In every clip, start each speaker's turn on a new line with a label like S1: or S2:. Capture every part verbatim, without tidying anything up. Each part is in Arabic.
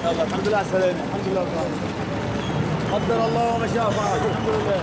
S1: الله الحمد لله على السلامة، الحمد لله قدر الله وما شاء فعل. الحمد لله.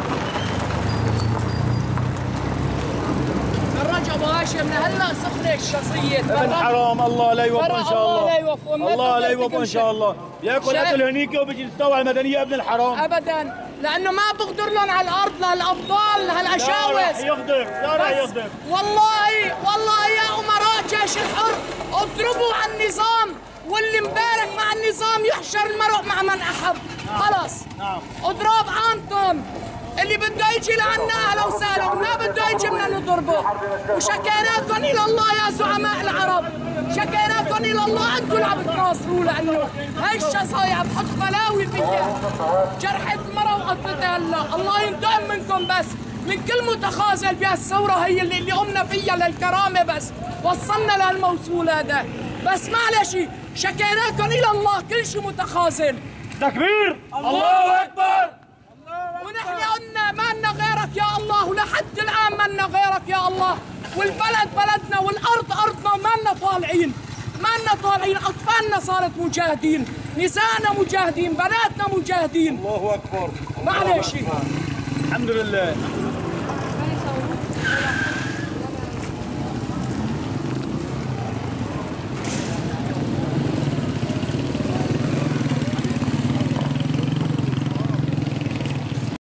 S2: فرج ابو هاشم هلا سخنه الشخصيه.
S1: ابن حرام الله لا يوفقه ان شاء الله.
S2: الله لا يوفقه.
S1: الله لا يوفقه ان شاء الله. بياكل اكل هنيك وبيجي يستوى على المدنيه ابن الحرام.
S2: ابدا لانه ما بقدر لهم على الارض لهالابطال لهالاشاوس.
S1: لا راح يغدر، لا راح يغدر.
S2: والله والله يا امراء جيش الحر اضربوا على النظام، واللي مبارك مع النظام يحشر المرء مع من احب. خلص
S1: نعم.
S2: اضرب عنكم. اللي بده يجي لعنا اهلا وسهلا، وما بده يجي بدنا نضربه. وشكيناكم الى الله يا زعماء العرب، شكيناكم الى الله، انتم اللي عم تناصروا لانه هاي الشصاية عم تحط بلاوي فيها. جرحت المرأة وقتلتها هلا، الله ينتقم منكم بس من كل متخاذل بهالثورة هي اللي, اللي قمنا فيها للكرامة، بس وصلنا لهالموصول هذا. بس معلش شكيناكم الى الله، كل شيء متخاذل.
S1: تكبير الله اكبر.
S2: ونحن قلنا ما لنا غيرك يا الله، ولحد الان ما لنا غيرك يا الله، والبلد بلدنا والارض ارضنا، وما لنا طالعين، ما لنا طالعين. اطفالنا صارت مجاهدين، نسائنا مجاهدين، بناتنا مجاهدين.
S1: الله اكبر.
S2: معلش
S1: الحمد لله.